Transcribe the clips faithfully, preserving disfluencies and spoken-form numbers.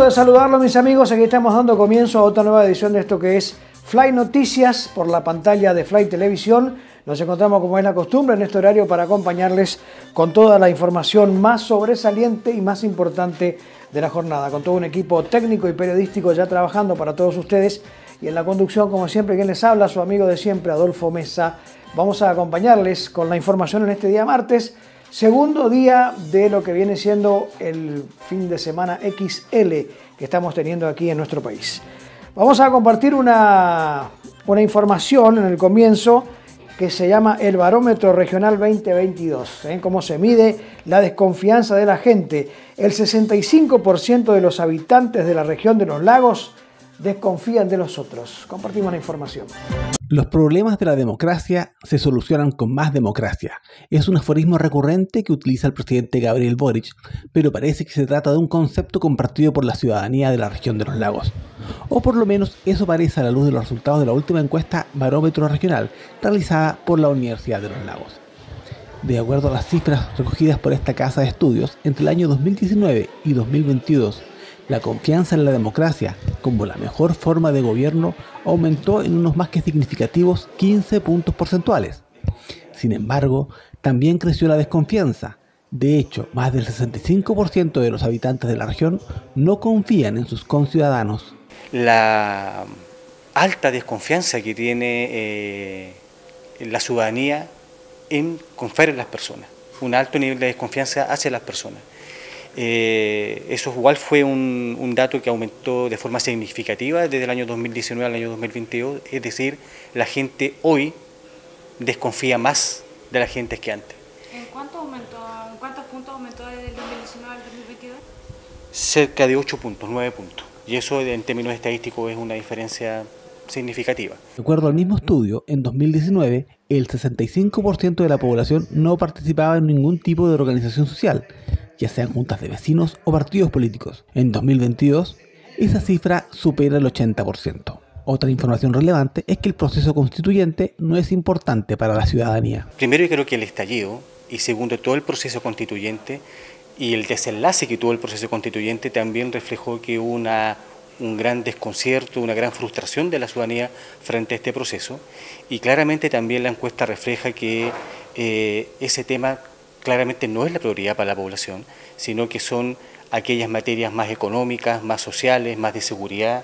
de saludarlos, mis amigos. Aquí estamos dando comienzo a otra nueva edición de esto que es Fly Noticias por la pantalla de Fly Televisión. Nos encontramos, como es la costumbre, en este horario para acompañarles con toda la información más sobresaliente y más importante de la jornada, con todo un equipo técnico y periodístico ya trabajando para todos ustedes. Y en la conducción, como siempre, quien les habla, su amigo de siempre, Adolfo Mesa. Vamos a acompañarles con la información en este día martes, segundo día de lo que viene siendo el fin de semana equis ele que estamos teniendo aquí en nuestro país. Vamos a compartir una, una información en el comienzo que se llama el Barómetro Regional veinte veintidós. ¿eh? Cómo se mide la desconfianza de la gente. El sesenta y cinco por ciento de los habitantes de la región de los lagos desconfían de los otros. Compartimos la información. Los problemas de la democracia se solucionan con más democracia. Es un aforismo recurrente que utiliza el presidente Gabriel Boric, pero parece que se trata de un concepto compartido por la ciudadanía de la región de los lagos. O por lo menos eso parece a la luz de los resultados de la última encuesta Barómetro Regional, realizada por la Universidad de los Lagos. De acuerdo a las cifras recogidas por esta casa de estudios, entre el año dos mil diecinueve y dos mil veintidós, la confianza en la democracia, como la mejor forma de gobierno, aumentó en unos más que significativos quince puntos porcentuales. Sin embargo, también creció la desconfianza. De hecho, más del sesenta y cinco por ciento de los habitantes de la región no confían en sus conciudadanos. La alta desconfianza que tiene eh, la ciudadanía en confiar en las personas, un alto nivel de desconfianza hacia las personas. Eh, eso igual fue un, un dato que aumentó de forma significativa desde el año dos mil diecinueve al año dos mil veintidós, es decir, la gente hoy desconfía más de la gente que antes. ¿En cuánto aumentó, en cuántos puntos aumentó desde el dos mil diecinueve al dos mil veintidós? Cerca de ocho puntos, nueve puntos, y eso en términos estadísticos es una diferencia significativa. De acuerdo al mismo estudio, en dos mil diecinueve, el sesenta y cinco por ciento de la población no participaba en ningún tipo de organización social, ya sean juntas de vecinos o partidos políticos. En dos mil veintidós, esa cifra supera el ochenta por ciento. Otra información relevante es que el proceso constituyente no es importante para la ciudadanía. Primero, yo creo que el estallido, y segundo, todo el proceso constituyente y el desenlace que tuvo el proceso constituyente también reflejó que hubo una, un gran desconcierto, una gran frustración de la ciudadanía frente a este proceso, y claramente también la encuesta refleja que eh, ese tema claramente no es la prioridad para la población, sino que son aquellas materias más económicas, más sociales, más de seguridad,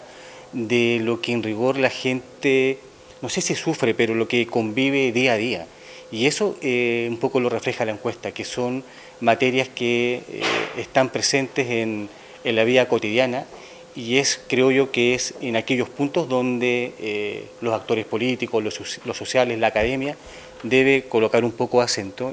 de lo que en rigor la gente, no sé si sufre, pero lo que convive día a día. Y eso eh, un poco lo refleja la encuesta, que son materias que eh, están presentes en, en la vida cotidiana, y es, creo yo, que es en aquellos puntos donde eh, los actores políticos, los, los sociales, la academia, debe colocar un poco de acento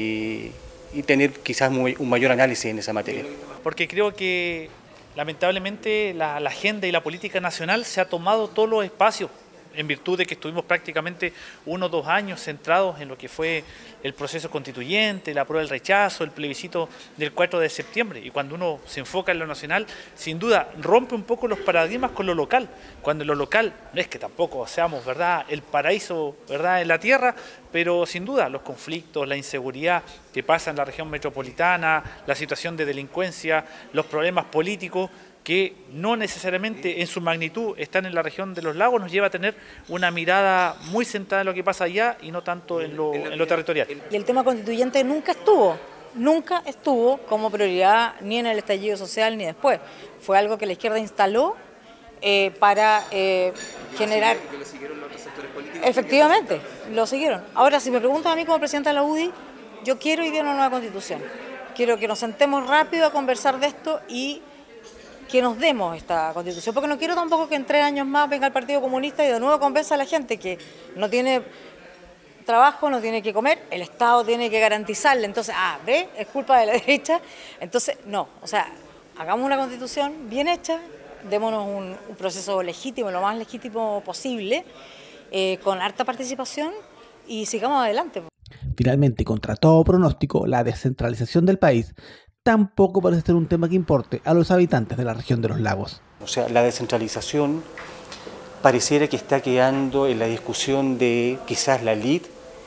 y, y tener quizás muy, un mayor análisis en esa materia. Porque creo que lamentablemente la, la agenda y la política nacional se ha tomado todos los espacios en virtud de que estuvimos prácticamente uno o dos años centrados en lo que fue el proceso constituyente, la prueba del rechazo, el plebiscito del cuatro de septiembre. Y cuando uno se enfoca en lo nacional, sin duda rompe un poco los paradigmas con lo local. Cuando en lo local, no es que tampoco seamos, ¿verdad?, el paraíso, ¿verdad?, en la tierra, pero sin duda los conflictos, la inseguridad que pasa en la región metropolitana, la situación de delincuencia, los problemas políticos, que no necesariamente en su magnitud están en la región de los lagos, nos lleva a tener una mirada muy centrada en lo que pasa allá y no tanto en lo, en lo territorial. Y el tema constituyente nunca estuvo, nunca estuvo como prioridad ni en el estallido social ni después. Fue algo que la izquierda instaló eh, para eh, generar... ¿Que lo siguieron los otros sectores políticos? Efectivamente, lo siguieron. Ahora, si me preguntan a mí como presidenta de la U D I, yo quiero hoy día una nueva constitución. Quiero que nos sentemos rápido a conversar de esto y que nos demos esta constitución, porque no quiero tampoco que en tres años más venga el Partido Comunista y de nuevo convenza a la gente que no tiene trabajo, no tiene que comer, el Estado tiene que garantizarle, entonces, ah, ¿ve? Es culpa de la derecha, entonces, no, o sea, hagamos una constitución bien hecha, démonos un, un proceso legítimo, lo más legítimo posible, eh, con harta participación y sigamos adelante. Finalmente, contra todo pronóstico, la descentralización del país tampoco parece ser un tema que importe a los habitantes de la región de los lagos. O sea, la descentralización pareciera que está quedando en la discusión de quizás la élite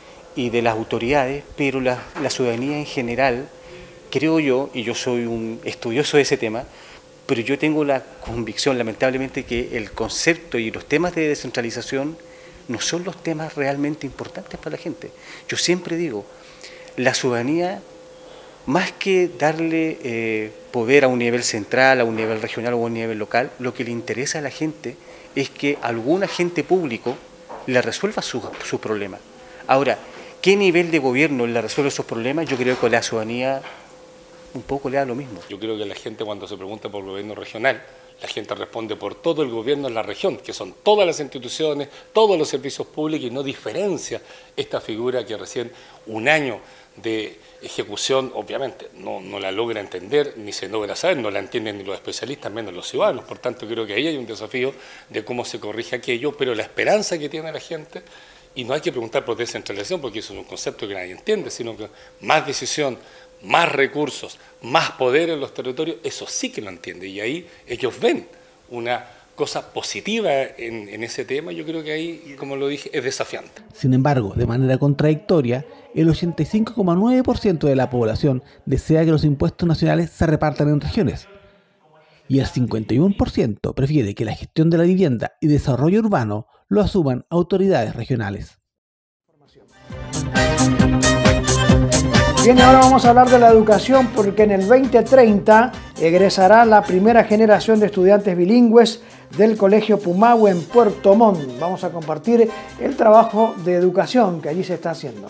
y de las autoridades, pero la, la ciudadanía en general, creo yo, y yo soy un estudioso de ese tema, pero yo tengo la convicción, lamentablemente, que el concepto y los temas de descentralización no son los temas realmente importantes para la gente. Yo siempre digo, la ciudadanía, más que darle eh, poder a un nivel central, a un nivel regional o a un nivel local, lo que le interesa a la gente es que algún agente público le resuelva sus su problemas. Ahora, ¿qué nivel de gobierno le resuelve esos problemas? Yo creo que a la ciudadanía un poco le da lo mismo. Yo creo que la gente, cuando se pregunta por el gobierno regional, la gente responde por todo el gobierno en la región, que son todas las instituciones, todos los servicios públicos, y no diferencia esta figura que recién un año de ejecución, obviamente, no, no la logra entender, ni se logra saber, no la entienden ni los especialistas, menos los ciudadanos. Por tanto, creo que ahí hay un desafío de cómo se corrige aquello, pero la esperanza que tiene la gente, y no hay que preguntar por descentralización, porque eso es un concepto que nadie entiende, sino que más decisión, más recursos, más poder en los territorios, eso sí que lo entiende, y ahí ellos ven una cosa positiva en, en ese tema. Yo creo que ahí, como lo dije, es desafiante. Sin embargo, de manera contradictoria, el ochenta y cinco coma nueve por ciento de la población desea que los impuestos nacionales se repartan en regiones, y el cincuenta y uno por ciento prefiere que la gestión de la vivienda y desarrollo urbano lo asuman autoridades regionales. Bien, ahora vamos a hablar de la educación, porque en el veinte treinta egresará la primera generación de estudiantes bilingües del Colegio Pumahue en Puerto Montt. Vamos a compartir el trabajo de educación que allí se está haciendo.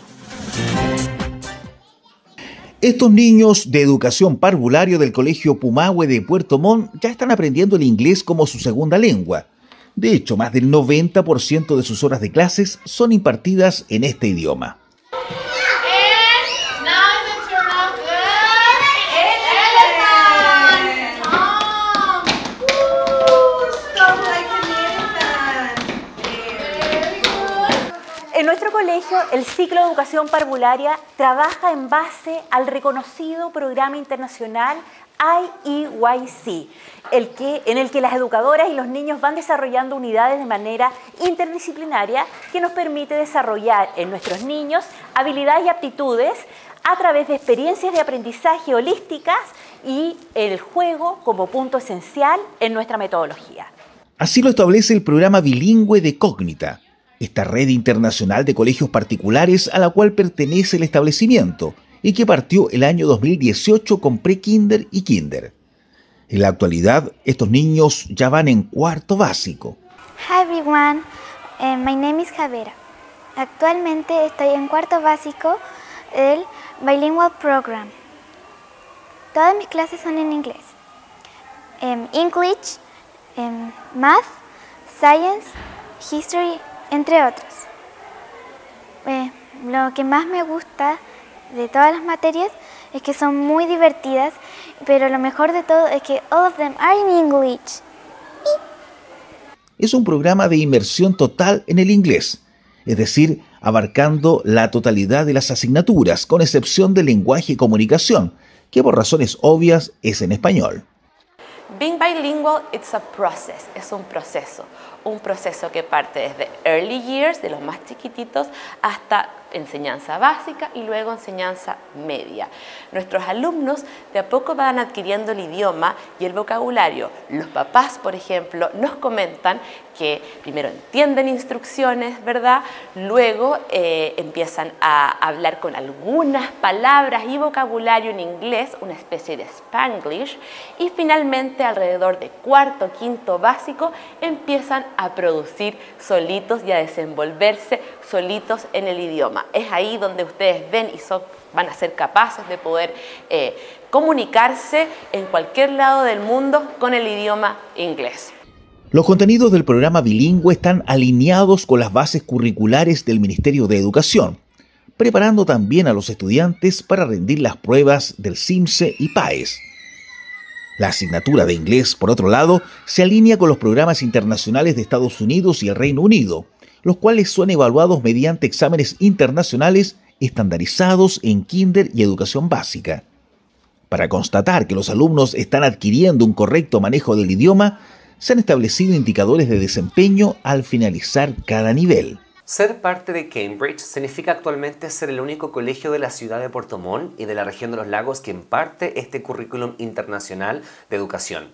Estos niños de educación parvulario del Colegio Pumahue de Puerto Montt ya están aprendiendo el inglés como su segunda lengua. De hecho, más del noventa por ciento de sus horas de clases son impartidas en este idioma. En nuestro colegio, el ciclo de educación parvularia trabaja en base al reconocido programa internacional I E Y C, el que, en el que las educadoras y los niños van desarrollando unidades de manera interdisciplinaria que nos permite desarrollar en nuestros niños habilidades y aptitudes a través de experiencias de aprendizaje holísticas y el juego como punto esencial en nuestra metodología. Así lo establece el programa bilingüe de Cógnita, esta red internacional de colegios particulares a la cual pertenece el establecimiento y que partió el año dos mil dieciocho con pre-kinder y kinder. En la actualidad, estos niños ya van en cuarto básico. Hi everyone, uh, my name is Javera. Actualmente estoy en cuarto básico del Bilingual Program. Todas mis clases son en inglés. Um, English, um, Math, Science, History, entre otros. Eh, lo que más me gusta de todas las materias es que son muy divertidas, pero lo mejor de todo es que all of them are in English. Es un programa de inmersión total en el inglés, es decir, abarcando la totalidad de las asignaturas, con excepción del lenguaje y comunicación, que por razones obvias es en español. Being bilingual, it's a process, es un proceso, un proceso que parte desde early years, de los más chiquititos, hasta enseñanza básica y luego enseñanza media. Nuestros alumnos de a poco van adquiriendo el idioma y el vocabulario. Los papás, por ejemplo, nos comentan que primero entienden instrucciones, ¿verdad? Luego eh, empiezan a hablar con algunas palabras y vocabulario en inglés, una especie de Spanglish, y finalmente alrededor de cuarto, quinto básico empiezan a producir solitos y a desenvolverse solitos en el idioma. Es ahí donde ustedes ven y son, van a ser capaces de poder eh, comunicarse en cualquier lado del mundo con el idioma inglés. Los contenidos del programa bilingüe están alineados con las bases curriculares del Ministerio de Educación, preparando también a los estudiantes para rendir las pruebas del CIMSE y PAES. La asignatura de inglés, por otro lado, se alinea con los programas internacionales de Estados Unidos y el Reino Unido, los cuales son evaluados mediante exámenes internacionales estandarizados en kinder y educación básica. Para constatar que los alumnos están adquiriendo un correcto manejo del idioma, se han establecido indicadores de desempeño al finalizar cada nivel. Ser parte de Cambridge significa actualmente ser el único colegio de la ciudad de Puerto Montt y de la región de los lagos que imparte este currículum internacional de educación.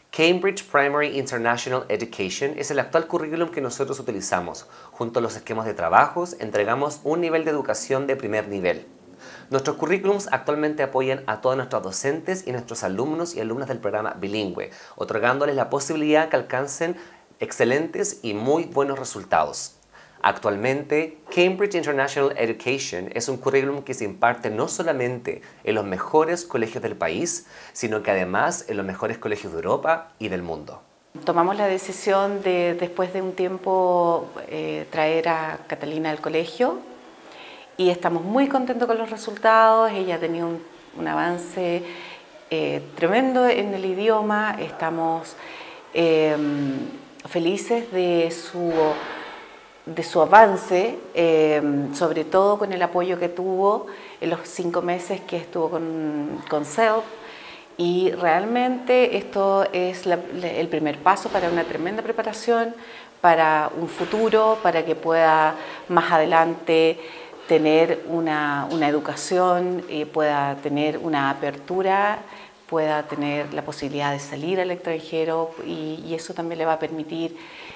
Cambridge Primary International Education es el actual currículum que nosotros utilizamos. Junto a los esquemas de trabajos, entregamos un nivel de educación de primer nivel. Nuestros currículums actualmente apoyan a todos nuestros docentes y nuestros alumnos y alumnas del programa bilingüe, otorgándoles la posibilidad que alcancen excelentes y muy buenos resultados. Actualmente, Cambridge International Education es un currículum que se imparte no solamente en los mejores colegios del país, sino que además en los mejores colegios de Europa y del mundo. Tomamos la decisión de, después de un tiempo, eh, traer a Catalina al colegio y estamos muy contentos con los resultados. Ella ha tenido un, un avance eh, tremendo en el idioma. Estamos eh, felices de su... de su avance, eh, sobre todo con el apoyo que tuvo en los cinco meses que estuvo con, con S E L P, y realmente esto es la, el primer paso para una tremenda preparación, para un futuro, para que pueda más adelante tener una, una educación, eh, pueda tener una apertura, pueda tener la posibilidad de salir al extranjero, y, y eso también le va a permitir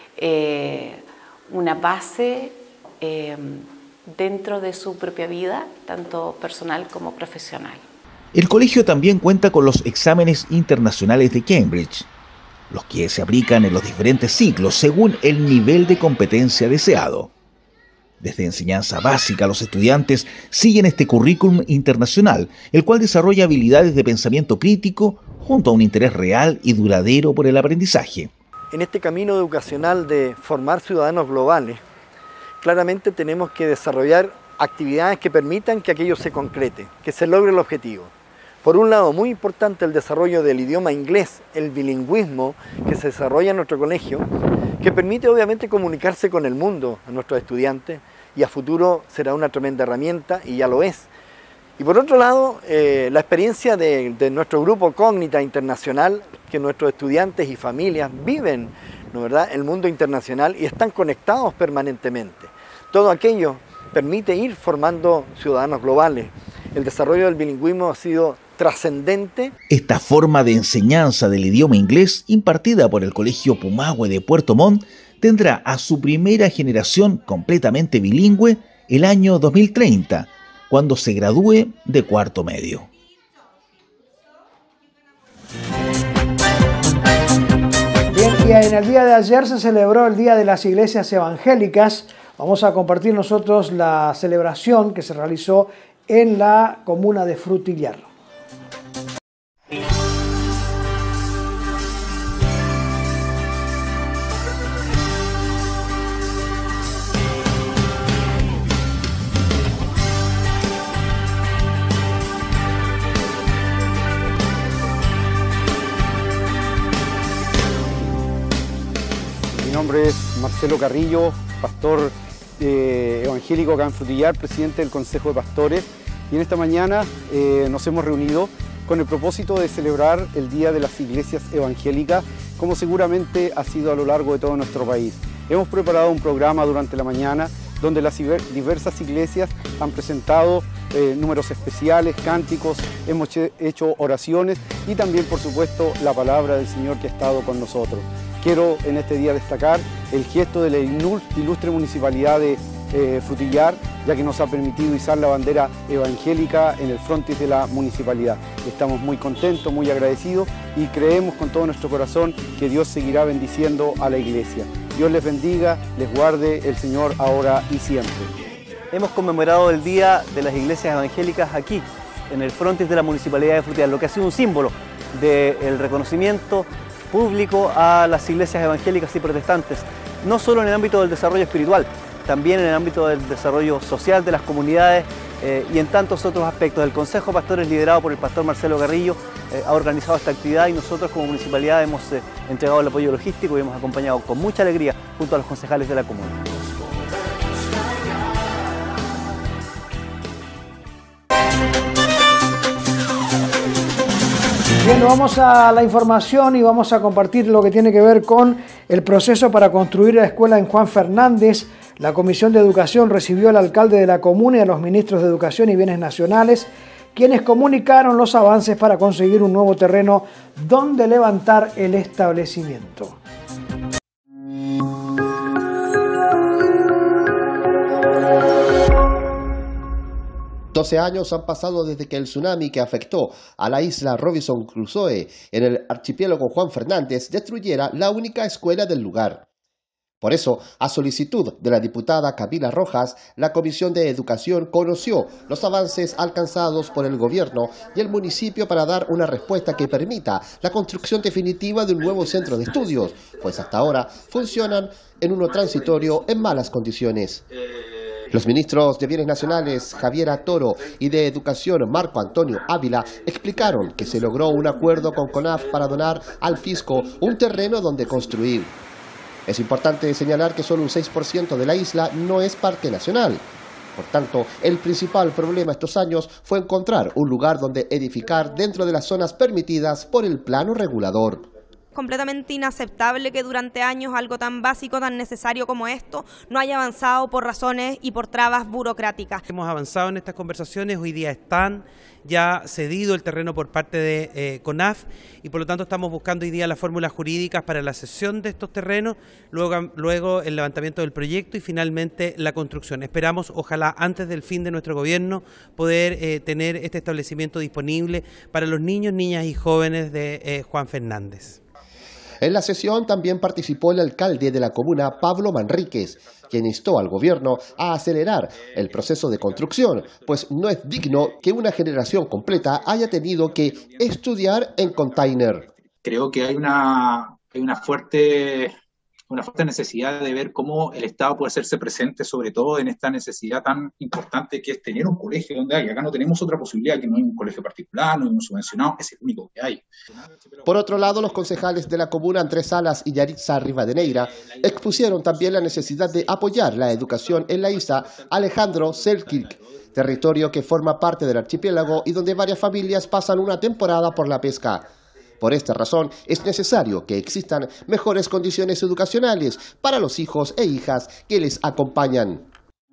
eh, una base eh, dentro de su propia vida, tanto personal como profesional. El colegio también cuenta con los exámenes internacionales de Cambridge, los que se aplican en los diferentes ciclos según el nivel de competencia deseado. Desde enseñanza básica, los estudiantes siguen este currículum internacional, el cual desarrolla habilidades de pensamiento crítico junto a un interés real y duradero por el aprendizaje. En este camino educacional de formar ciudadanos globales, claramente tenemos que desarrollar actividades que permitan que aquello se concrete, que se logre el objetivo. Por un lado, muy importante el desarrollo del idioma inglés, el bilingüismo que se desarrolla en nuestro colegio, que permite obviamente comunicarse con el mundo a nuestros estudiantes, y a futuro será una tremenda herramienta, y ya lo es. Y por otro lado, eh, la experiencia de, de nuestro grupo Cognita Internacional, que nuestros estudiantes y familias viven, ¿no verdad?, el mundo internacional y están conectados permanentemente. Todo aquello permite ir formando ciudadanos globales. El desarrollo del bilingüismo ha sido trascendente. Esta forma de enseñanza del idioma inglés, impartida por el Colegio Pumahue de Puerto Montt, tendrá a su primera generación completamente bilingüe el año dos mil treinta, cuando se gradúe de cuarto medio. Bien, y en el día de ayer se celebró el Día de las Iglesias Evangélicas. Vamos a compartir nosotros la celebración que se realizó en la comuna de Frutillar. Mi nombre es Marcelo Carrillo, pastor eh, evangélico acá en Frutillar, presidente del Consejo de Pastores, y en esta mañana eh, nos hemos reunido con el propósito de celebrar el Día de las Iglesias Evangélicas, como seguramente ha sido a lo largo de todo nuestro país. Hemos preparado un programa durante la mañana donde las diversas iglesias han presentado eh, números especiales, cánticos, hemos hecho oraciones y también, por supuesto, la palabra del Señor que ha estado con nosotros. Quiero en este día destacar el gesto de la ilustre municipalidad de eh, Frutillar, ya que nos ha permitido izar la bandera evangélica en el frontis de la municipalidad. Estamos muy contentos, muy agradecidos y creemos con todo nuestro corazón que Dios seguirá bendiciendo a la iglesia. Dios les bendiga, les guarde el Señor ahora y siempre. Hemos conmemorado el Día de las Iglesias Evangélicas aquí, en el frontis de la municipalidad de Frutillar, lo que ha sido un símbolo del reconocimiento público a las iglesias evangélicas y protestantes, no solo en el ámbito del desarrollo espiritual, también en el ámbito del desarrollo social de las comunidades eh, y en tantos otros aspectos. El Consejo de Pastores, liderado por el pastor Marcelo Carrillo, eh, ha organizado esta actividad y nosotros como municipalidad hemos eh, entregado el apoyo logístico y hemos acompañado con mucha alegría junto a los concejales de la comuna. Bien, vamos a la información y vamos a compartir lo que tiene que ver con el proceso para construir la escuela en Juan Fernández. La Comisión de Educación recibió al alcalde de la comuna y a los ministros de Educación y Bienes Nacionales, quienes comunicaron los avances para conseguir un nuevo terreno donde levantar el establecimiento. doce años han pasado desde que el tsunami que afectó a la isla Robinson Crusoe en el archipiélago Juan Fernández destruyera la única escuela del lugar. Por eso, a solicitud de la diputada Camila Rojas, la Comisión de Educación conoció los avances alcanzados por el gobierno y el municipio para dar una respuesta que permita la construcción definitiva de un nuevo centro de estudios, pues hasta ahora funcionan en uno transitorio en malas condiciones. Los ministros de Bienes Nacionales, Javiera Toro, y de Educación, Marco Antonio Ávila, explicaron que se logró un acuerdo con CONAF para donar al fisco un terreno donde construir. Es importante señalar que solo un seis por ciento de la isla no es parque nacional. Por tanto, el principal problema estos años fue encontrar un lugar donde edificar dentro de las zonas permitidas por el plano regulador. Completamente inaceptable que durante años algo tan básico, tan necesario como esto, no haya avanzado por razones y por trabas burocráticas. Hemos avanzado en estas conversaciones, hoy día están ya cedido el terreno por parte de eh, CONAF y por lo tanto estamos buscando hoy día las fórmulas jurídicas para la cesión de estos terrenos, luego, luego el levantamiento del proyecto y finalmente la construcción. Esperamos, ojalá antes del fin de nuestro gobierno, poder eh, tener este establecimiento disponible para los niños, niñas y jóvenes de eh, Juan Fernández. En la sesión también participó el alcalde de la comuna, Pablo Manríquez, quien instó al gobierno a acelerar el proceso de construcción, pues no es digno que una generación completa haya tenido que estudiar en container. Creo que hay una, hay una fuerte... una fuerte necesidad de ver cómo el Estado puede hacerse presente, sobre todo en esta necesidad tan importante que es tener un colegio donde hay. Acá no tenemos otra posibilidad, que no hay un colegio particular, no hay un subvencionado, es el único que hay. Por otro lado, los concejales de la comuna Andrés Salas y Yaritza Rivadeneira expusieron también la necesidad de apoyar la educación en la isla Alejandro Selkirk, territorio que forma parte del archipiélago y donde varias familias pasan una temporada por la pesca. Por esta razón, es necesario que existan mejores condiciones educacionales para los hijos e hijas que les acompañan.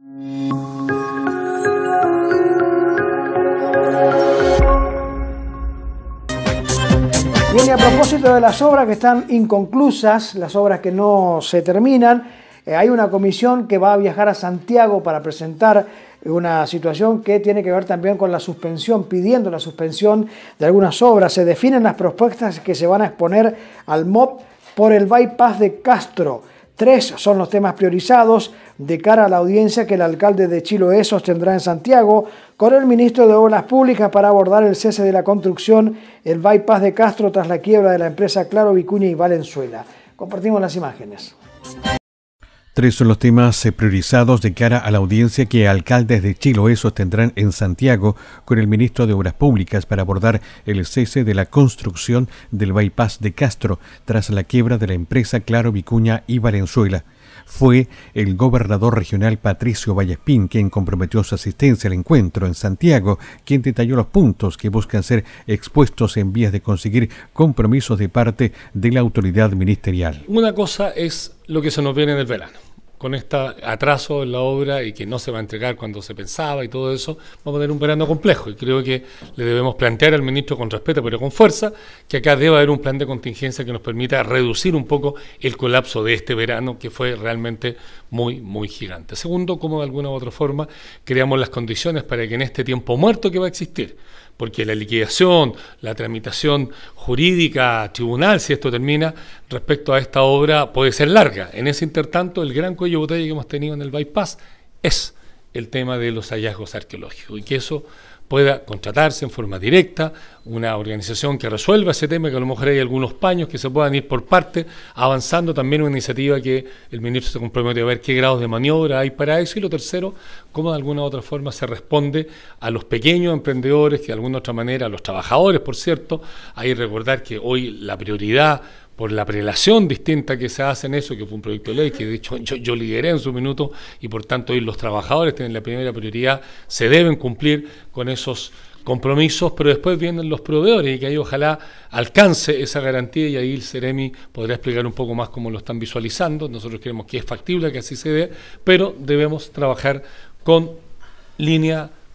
Bien, y a propósito de las obras que están inconclusas, las obras que no se terminan, eh, hay una comisión que va a viajar a Santiago para presentar una situación que tiene que ver también con la suspensión, pidiendo la suspensión de algunas obras. Se definen las propuestas que se van a exponer al M O P por el bypass de Castro. Tres son los temas priorizados de cara a la audiencia que el alcalde de Chiloé sostendrá en Santiago con el ministro de Obras Públicas para abordar el cese de la construcción, el bypass de Castro tras la quiebra de la empresa Claro Vicuña y Valenzuela. Compartimos las imágenes. Tres son los temas priorizados de cara a la audiencia que alcaldes de Chiloé sostendrán en Santiago con el ministro de Obras Públicas para abordar el cese de la construcción del bypass de Castro tras la quiebra de la empresa Claro Vicuña y Valenzuela. Fue el gobernador regional Patricio Vallespín quien comprometió su asistencia al encuentro en Santiago, quien detalló los puntos que buscan ser expuestos en vías de conseguir compromisos de parte de la autoridad ministerial. Una cosa es lo que se nos viene en el verano. Con este atraso en la obra y que no se va a entregar cuando se pensaba y todo eso, vamos a tener un verano complejo y creo que le debemos plantear al ministro con respeto pero con fuerza que acá debe haber un plan de contingencia que nos permita reducir un poco el colapso de este verano que fue realmente muy, muy gigante. Segundo, como de alguna u otra forma creamos las condiciones para que en este tiempo muerto que va a existir, porque la liquidación, la tramitación jurídica, tribunal, si esto termina, respecto a esta obra puede ser larga. En ese intertanto, el gran cuello de botella que hemos tenido en el bypass es el tema de los hallazgos arqueológicos y que eso pueda contratarse en forma directa, una organización que resuelva ese tema, que a lo mejor hay algunos paños que se puedan ir por parte, avanzando también una iniciativa que el ministro se compromete a ver qué grados de maniobra hay para eso, y lo tercero, cómo de alguna u otra forma se responde a los pequeños emprendedores, que de alguna u otra manera, a los trabajadores, por cierto, hay que recordar que hoy la prioridad por la prelación distinta que se hace en eso, que fue un proyecto de ley que de hecho yo, yo lideré en su minuto y por tanto hoy los trabajadores tienen la primera prioridad, se deben cumplir con esos compromisos, pero después vienen los proveedores y que ahí ojalá alcance esa garantía y ahí el Ceremi podrá explicar un poco más cómo lo están visualizando. Nosotros creemos que es factible que así se dé, pero debemos trabajar con línea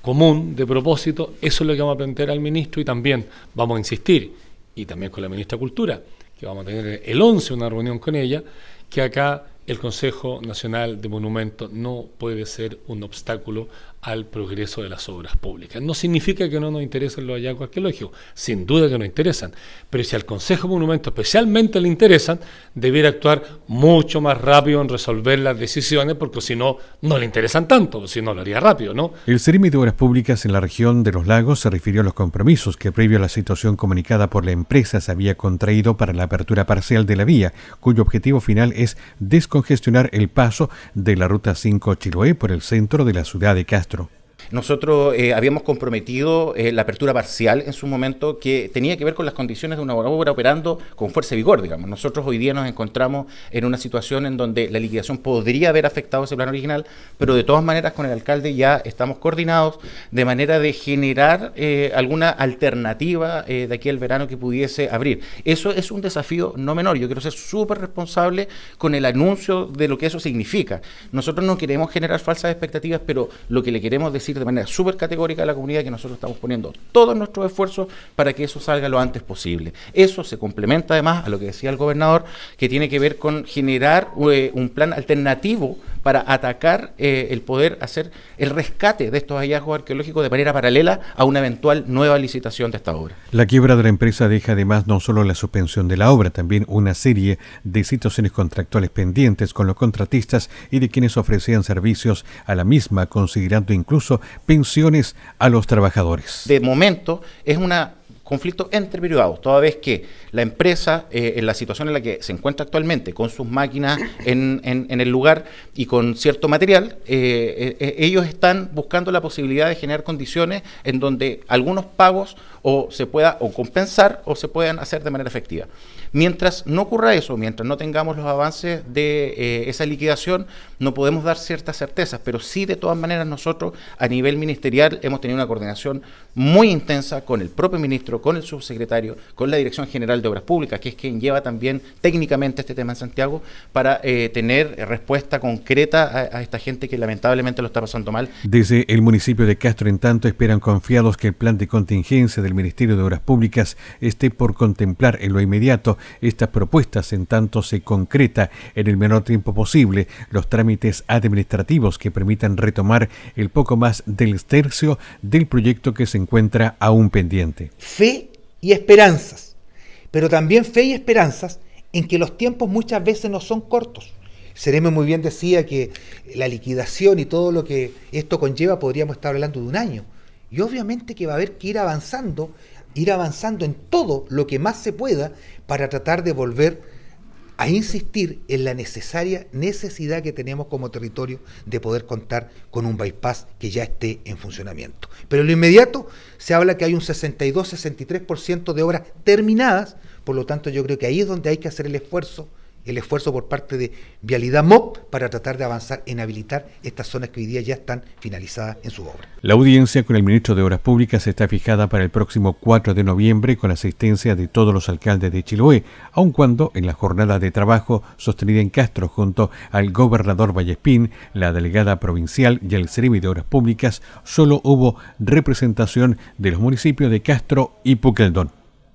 común de propósito, eso es lo que vamos a plantear al ministro y también vamos a insistir, y también con la ministra de Cultura, que vamos a tener el once una reunión con ella, que acá el Consejo Nacional de Monumentos no puede ser un obstáculo al progreso de las obras públicas. No significa que no nos interesen los hallazgos arqueológicos, sin duda que nos interesan, pero si al Consejo de Monumentos especialmente le interesan, debiera actuar mucho más rápido en resolver las decisiones, porque si no, no le interesan tanto, si no lo haría rápido, ¿no? El Ceremi de Obras Públicas en la región de Los Lagos se refirió a los compromisos que previo a la situación comunicada por la empresa se había contraído para la apertura parcial de la vía, cuyo objetivo final es descongestionar el paso de la Ruta cinco Chiloé por el centro de la ciudad de Castro. Nosotros eh, habíamos comprometido eh, la apertura parcial en su momento, que tenía que ver con las condiciones de una obra operando con fuerza y vigor, digamos. Nosotros hoy día nos encontramos en una situación en donde la liquidación podría haber afectado ese plan original, pero de todas maneras con el alcalde ya estamos coordinados de manera de generar eh, alguna alternativa eh, de aquí al verano que pudiese abrir. Eso es un desafío no menor. Yo quiero ser súper responsable con el anuncio de lo que eso significa. Nosotros no queremos generar falsas expectativas, pero lo que le queremos decir de manera súper categórica a la comunidad que nosotros estamos poniendo todos nuestros esfuerzos para que eso salga lo antes posible. Eso se complementa además a lo que decía el gobernador, que tiene que ver con generar eh, un plan alternativo para atacar eh, el poder hacer el rescate de estos hallazgos arqueológicos de manera paralela a una eventual nueva licitación de esta obra. La quiebra de la empresa deja además no solo la suspensión de la obra, también una serie de situaciones contractuales pendientes con los contratistas y de quienes ofrecían servicios a la misma, considerando incluso pensiones a los trabajadores. De momento es un conflicto entre privados, toda vez que la empresa, eh, en la situación en la que se encuentra actualmente, con sus máquinas en, en, en el lugar y con cierto material, eh, eh, ellos están buscando la posibilidad de generar condiciones en donde algunos pagos o se pueda o compensar o se puedan hacer de manera efectiva. Mientras no ocurra eso, mientras no tengamos los avances de eh, esa liquidación, no podemos dar ciertas certezas, pero sí de todas maneras nosotros a nivel ministerial hemos tenido una coordinación muy intensa con el propio ministro, con el subsecretario, con la Dirección General de Obras Públicas, que es quien lleva también técnicamente este tema en Santiago, para eh, tener respuesta concreta a, a esta gente que lamentablemente lo está pasando mal. Desde el municipio de Castro, en tanto, esperan confiados que el plan de contingencia del Ministerio de Obras Públicas esté por contemplar en lo inmediato estas propuestas, en tanto se concreta en el menor tiempo posible los trámites administrativos que permitan retomar el poco más del tercio del proyecto que se encuentra aún pendiente. Fe y esperanzas, pero también fe y esperanzas en que los tiempos muchas veces no son cortos. Ceremi muy bien decía que la liquidación y todo lo que esto conlleva podríamos estar hablando de un año. Y obviamente que va a haber que ir avanzando, ir avanzando en todo lo que más se pueda para tratar de volver a insistir en la necesaria necesidad que tenemos como territorio de poder contar con un bypass que ya esté en funcionamiento. Pero en lo inmediato se habla que hay un sesenta y dos a sesenta y tres por ciento de obras terminadas, por lo tanto yo creo que ahí es donde hay que hacer el esfuerzo, el esfuerzo por parte de Vialidad M O P para tratar de avanzar en habilitar estas zonas que hoy día ya están finalizadas en su obra. La audiencia con el ministro de Obras Públicas está fijada para el próximo cuatro de noviembre con la asistencia de todos los alcaldes de Chiloé, aun cuando en la jornada de trabajo sostenida en Castro junto al gobernador Vallespín, la delegada provincial y el Ceremi de Obras Públicas, solo hubo representación de los municipios de Castro y Puqueldón.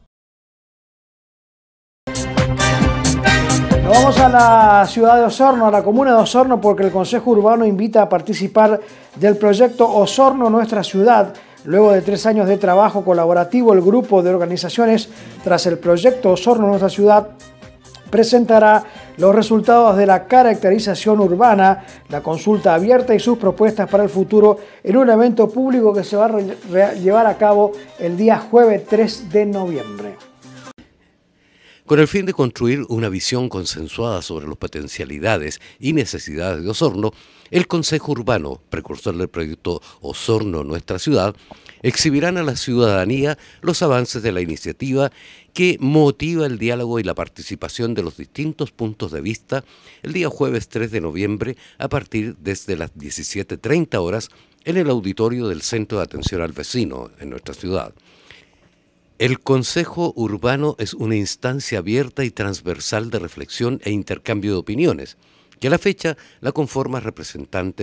Vamos a la ciudad de Osorno, a la comuna de Osorno, porque el Consejo Urbano invita a participar del proyecto Osorno Nuestra Ciudad. Luego de tres años de trabajo colaborativo, el grupo de organizaciones tras el proyecto Osorno Nuestra Ciudad presentará los resultados de la caracterización urbana, la consulta abierta y sus propuestas para el futuro en un evento público que se va a llevar a cabo el día jueves tres de noviembre. Con el fin de construir una visión consensuada sobre las potencialidades y necesidades de Osorno, el Consejo Urbano, precursor del proyecto Osorno Nuestra Ciudad, exhibirán a la ciudadanía los avances de la iniciativa que motiva el diálogo y la participación de los distintos puntos de vista el día jueves tres de noviembre a partir desde las diecisiete treinta horas en el auditorio del Centro de Atención al Vecino en nuestra ciudad. El Consejo Urbano es una instancia abierta y transversal de reflexión e intercambio de opiniones, que a la fecha la conforman representantes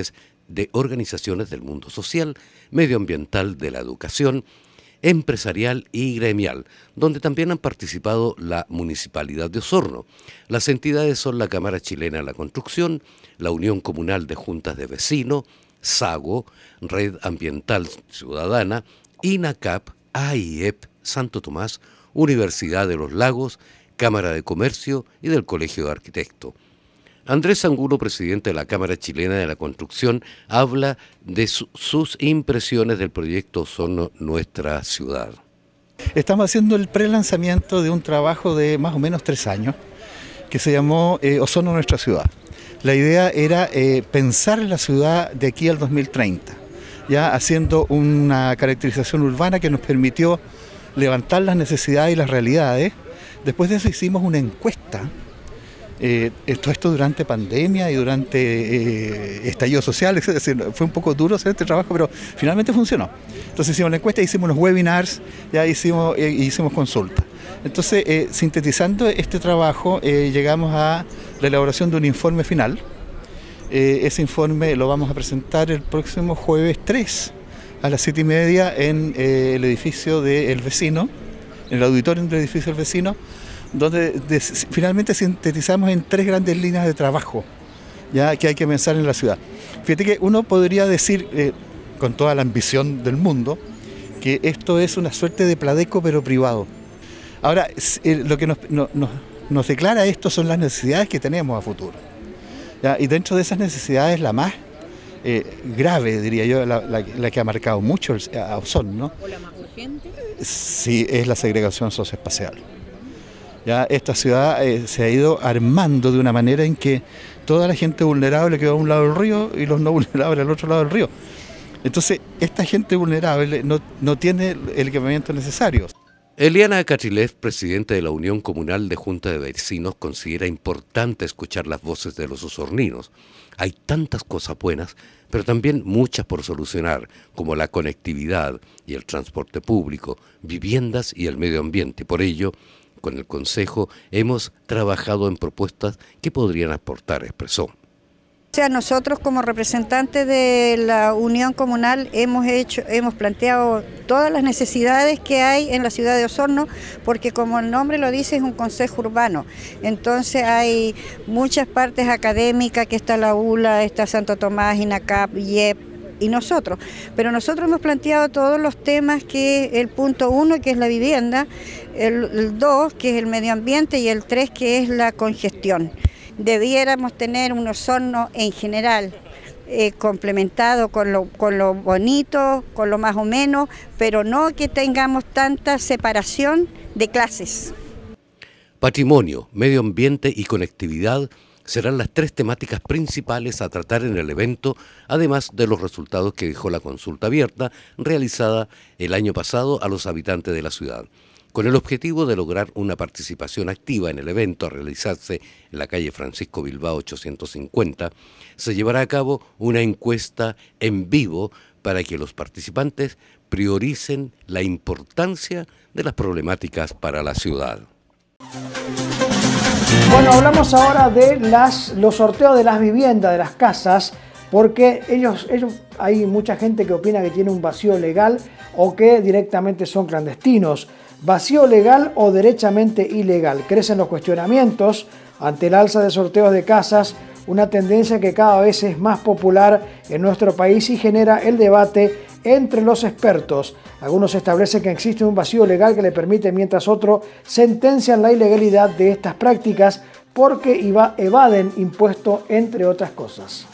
de organizaciones del mundo social, medioambiental, de la educación, empresarial y gremial, donde también han participado la Municipalidad de Osorno. Las entidades son la Cámara Chilena de la Construcción, la Unión Comunal de Juntas de Vecinos, SAGO, Red Ambiental Ciudadana, INACAP, A I E P, Santo Tomás, Universidad de los Lagos, Cámara de Comercio y del Colegio de Arquitectos. Andrés Angulo, presidente de la Cámara Chilena de la Construcción, habla de su, sus impresiones del proyecto Osorno Nuestra Ciudad. Estamos haciendo el pre-lanzamiento de un trabajo de más o menos tres años que se llamó eh, Osorno Nuestra Ciudad. La idea era eh, pensar la ciudad de aquí al dos mil treinta, ya haciendo una caracterización urbana que nos permitió levantar las necesidades y las realidades. Después de eso hicimos una encuesta. Eh, todo esto durante pandemia y durante eh, estallido social, es decir, fue un poco duro hacer este trabajo, pero finalmente funcionó. Entonces hicimos la encuesta, hicimos los webinars, ya hicimos, eh, hicimos consultas. Entonces, eh, sintetizando este trabajo, eh, llegamos a la elaboración de un informe final. Eh, ese informe lo vamos a presentar el próximo jueves tres a las siete y media en eh, el edificio del vecino, en el auditorio del edificio del vecino, donde de, finalmente sintetizamos en tres grandes líneas de trabajo, ya que hay que pensar en la ciudad. Fíjate que uno podría decir, eh, con toda la ambición del mundo, que esto es una suerte de Pladeco pero privado. Ahora, eh, lo que nos, no, nos, nos declara esto son las necesidades que tenemos a futuro, ¿ya? Y dentro de esas necesidades la más eh, grave, diría yo, la, la, la que ha marcado mucho el, a Osorno, ¿no? ¿O la más urgente? Sí, es la segregación socioespacial. Ya esta ciudad eh, se ha ido armando de una manera en que toda la gente vulnerable quedó a un lado del río y los no vulnerables al otro lado del río. Entonces, esta gente vulnerable no, no tiene el equipamiento necesario. Eliana Catrilev, presidente de la Unión Comunal de Junta de Vecinos, considera importante escuchar las voces de los osorninos. Hay tantas cosas buenas, pero también muchas por solucionar, como la conectividad y el transporte público, viviendas y el medio ambiente. Por ello, con el Consejo hemos trabajado en propuestas que podrían aportar, expresó. O sea, nosotros como representantes de la Unión Comunal hemos hecho, hemos planteado todas las necesidades que hay en la ciudad de Osorno, porque como el nombre lo dice, es un consejo urbano. Entonces hay muchas partes académicas, que está la U L A, está Santo Tomás, INACAP, I E P, y nosotros, pero nosotros hemos planteado todos los temas, que el punto uno, que es la vivienda, el, el dos, que es el medio ambiente, y el tres, que es la congestión. Debiéramos tener un Osorno en general eh, complementado con lo, con lo bonito, con lo más o menos, pero no que tengamos tanta separación de clases. Patrimonio, medio ambiente y conectividad serán las tres temáticas principales a tratar en el evento, además de los resultados que dejó la consulta abierta realizada el año pasado a los habitantes de la ciudad, con el objetivo de lograr una participación activa en el evento a realizarse en la calle Francisco Bilbao ochocientos cincuenta. Se llevará a cabo una encuesta en vivo para que los participantes prioricen la importancia de las problemáticas para la ciudad. Bueno, hablamos ahora de las, los sorteos de las viviendas, de las casas, porque ellos, ellos, hay mucha gente que opina que tiene un vacío legal o que directamente son clandestinos. Vacío legal o derechamente ilegal. Crecen los cuestionamientos ante el alza de sorteos de casas, una tendencia que cada vez es más popular en nuestro país y genera el debate entre los expertos. Algunos establecen que existe un vacío legal que le permite, mientras otros sentencian la ilegalidad de estas prácticas porque evaden impuestos, entre otras cosas.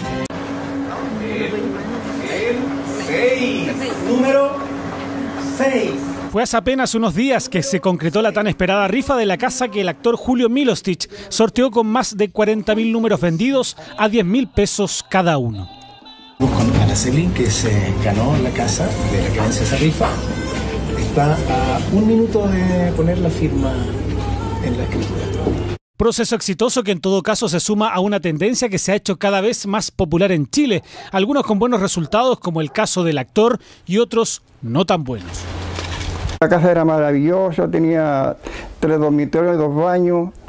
seis. Número seis. Fue hace apenas unos días que se concretó la tan esperada rifa de la casa que el actor Julio Milostich sorteó con más de cuarenta mil números vendidos a diez mil pesos cada uno. Con Araceli, que se ganó la casa de la que vence esa rifa, está a un minuto de poner la firma en la escritura. Proceso exitoso que en todo caso se suma a una tendencia que se ha hecho cada vez más popular en Chile, algunos con buenos resultados como el caso del actor y otros no tan buenos. La casa era maravillosa, tenía tres dormitorios y dos baños,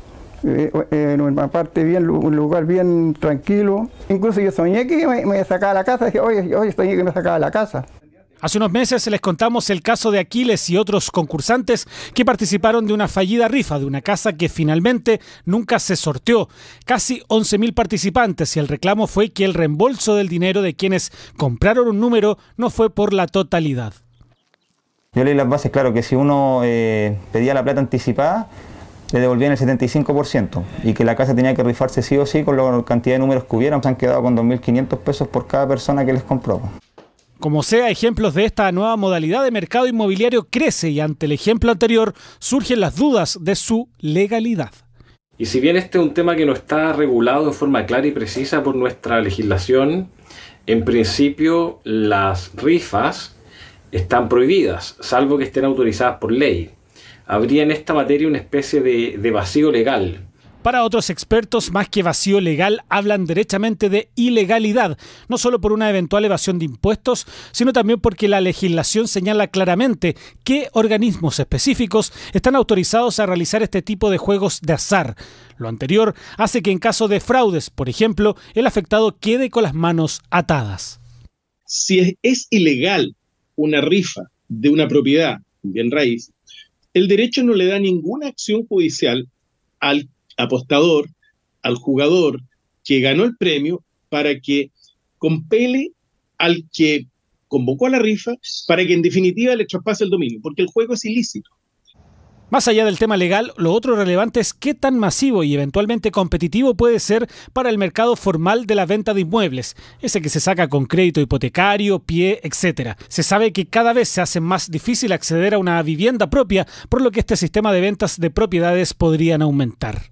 eh, en una parte bien, un lugar bien tranquilo. Incluso yo soñé que me, me sacaba la casa, dije, oye, oye, soñé que me sacaba la casa. Hace unos meses les contamos el caso de Aquiles y otros concursantes que participaron de una fallida rifa de una casa que finalmente nunca se sorteó. Casi once mil participantes y el reclamo fue que el reembolso del dinero de quienes compraron un número no fue por la totalidad. Yo leí las bases, claro, que si uno eh, pedía la plata anticipada, le devolvían el setenta y cinco por ciento y que la casa tenía que rifarse sí o sí con la cantidad de números que hubieran. Se han quedado con dos mil quinientos pesos por cada persona que les compró. Como sea, ejemplos de esta nueva modalidad de mercado inmobiliario crece y ante el ejemplo anterior surgen las dudas de su legalidad. Y si bien este es un tema que no está regulado de forma clara y precisa por nuestra legislación, en principio las rifas están prohibidas, salvo que estén autorizadas por ley. Habría en esta materia una especie de, de vacío legal. Para otros expertos, más que vacío legal, hablan derechamente de ilegalidad, no solo por una eventual evasión de impuestos, sino también porque la legislación señala claramente qué organismos específicos están autorizados a realizar este tipo de juegos de azar. Lo anterior hace que en caso de fraudes, por ejemplo, el afectado quede con las manos atadas. Si es, es ilegal una rifa de una propiedad, bien raíz, el derecho no le da ninguna acción judicial al apostador, al jugador que ganó el premio para que compele al que convocó a la rifa para que en definitiva le traspase el dominio, porque el juego es ilícito. Más allá del tema legal, lo otro relevante es qué tan masivo y eventualmente competitivo puede ser para el mercado formal de la venta de inmuebles, ese que se saca con crédito hipotecario, pie, etcétera. Se sabe que cada vez se hace más difícil acceder a una vivienda propia, por lo que este sistema de ventas de propiedades podrían aumentar.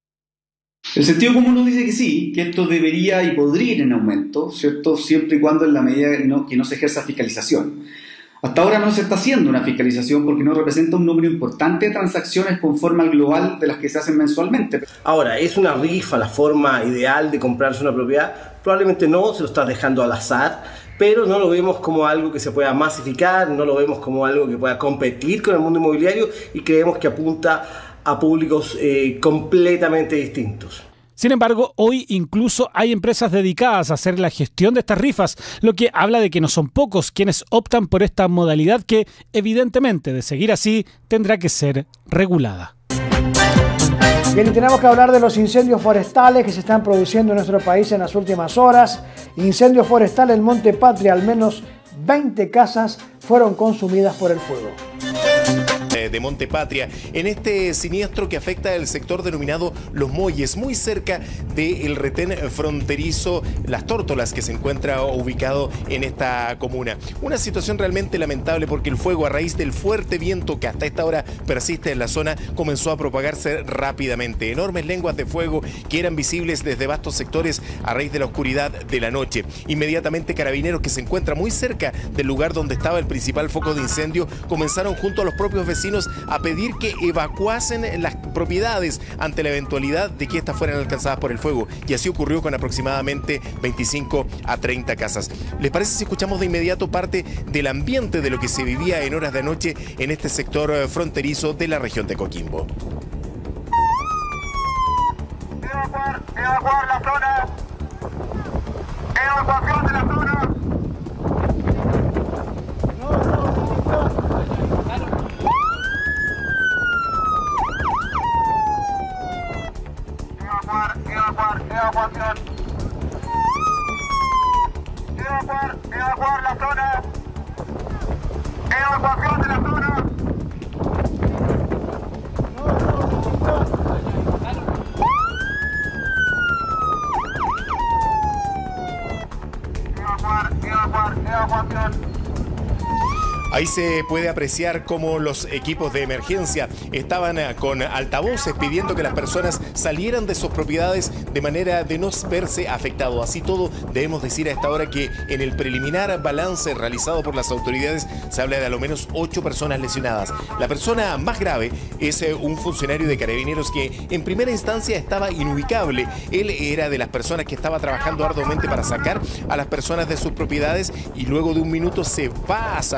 El sentido común nos dice que sí, que esto debería y podría ir en aumento, ¿cierto? Siempre y cuando en la medida que no, que no se ejerza fiscalización. Hasta ahora no se está haciendo una fiscalización porque no representa un número importante de transacciones conforme al global de las que se hacen mensualmente. Ahora, ¿es una rifa la forma ideal de comprarse una propiedad? Probablemente no, se lo está dejando al azar, pero no lo vemos como algo que se pueda masificar, no lo vemos como algo que pueda competir con el mundo inmobiliario y creemos que apunta a públicos eh, completamente distintos. Sin embargo, hoy incluso hay empresas dedicadas a hacer la gestión de estas rifas, lo que habla de que no son pocos quienes optan por esta modalidad que, evidentemente, de seguir así, tendrá que ser regulada. Bien, y tenemos que hablar de los incendios forestales que se están produciendo en nuestro país en las últimas horas. Incendio forestal en Monte Patria, al menos veinte casas fueron consumidas por el fuego. De Monte Patria, en este siniestro que afecta el sector denominado Los Muelles, muy cerca del retén fronterizo Las Tórtolas, que se encuentra ubicado en esta comuna. Una situación realmente lamentable porque el fuego, a raíz del fuerte viento que hasta esta hora persiste en la zona, comenzó a propagarse rápidamente. Enormes lenguas de fuego que eran visibles desde vastos sectores a raíz de la oscuridad de la noche. Inmediatamente Carabineros, que se encuentra muy cerca del lugar donde estaba el principal foco de incendio, comenzaron junto a los propios vecinos a pedir que evacuasen las propiedades ante la eventualidad de que estas fueran alcanzadas por el fuego, y así ocurrió con aproximadamente veinticinco a treinta casas. ¿Les parece si escuchamos de inmediato parte del ambiente de lo que se vivía en horas de noche en este sector fronterizo de la región de Coquimbo? Evacuar, evacuar la zona. Evacuación de la zona. Evacuar, evacuación. Evacuar, evacuar la zona. Evacuación de la zona. Evacuar, evacuar, evacuación. Ahí se puede apreciar cómo los equipos de emergencia estaban con altavoces pidiendo que las personas salieran de sus propiedades de manera de no verse afectados. Así todo, debemos decir a esta hora que en el preliminar balance realizado por las autoridades se habla de a lo menos ocho personas lesionadas. La persona más grave es un funcionario de Carabineros que en primera instancia estaba inubicable. Él era de las personas que estaba trabajando arduamente para sacar a las personas de sus propiedades y luego de un minuto se pasa hacia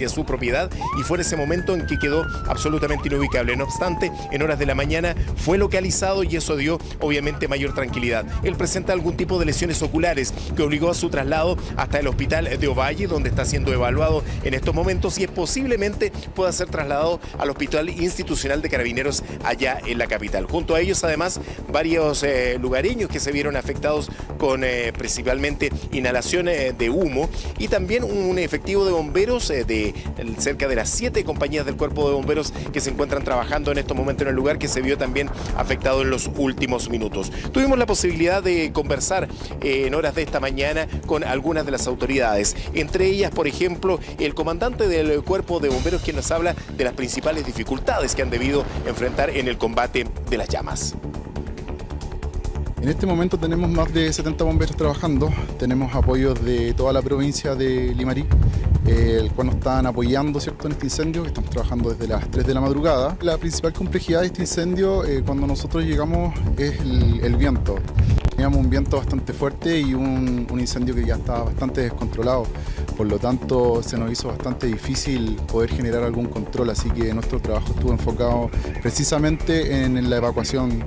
su propiedad y fue en ese momento en que quedó absolutamente inubicable. No obstante, en horas de la mañana fue localizado y eso dio obviamente mayor tranquilidad. Él presenta algún tipo de lesiones oculares que obligó a su traslado hasta el hospital de Ovalle, donde está siendo evaluado en estos momentos y es posiblemente pueda ser trasladado al Hospital Institucional de Carabineros allá en la capital. Junto a ellos, además, varios eh, lugareños que se vieron afectados con eh, principalmente inhalación eh, de humo y también un efectivo de bomberos eh, de cerca de las siete compañías del Cuerpo de Bomberos que se encuentran trabajando en estos momentos en el lugar, que se vio también afectado en los últimos minutos. Tuvimos la posibilidad de conversar eh, en horas de esta mañana con algunas de las autoridades, entre ellas, por ejemplo, el comandante del Cuerpo de Bomberos, quien nos habla de las principales dificultades que han debido enfrentar en el combate de las llamas. En este momento tenemos más de setenta bomberos trabajando, tenemos apoyos de toda la provincia de Limarí, eh, el cual nos están apoyando, ¿cierto?, en este incendio, que estamos trabajando desde las tres de la madrugada. La principal complejidad de este incendio, eh, cuando nosotros llegamos, es el, el viento. Teníamos un viento bastante fuerte y un, un incendio que ya estaba bastante descontrolado, por lo tanto se nos hizo bastante difícil poder generar algún control, así que nuestro trabajo estuvo enfocado precisamente en la evacuación.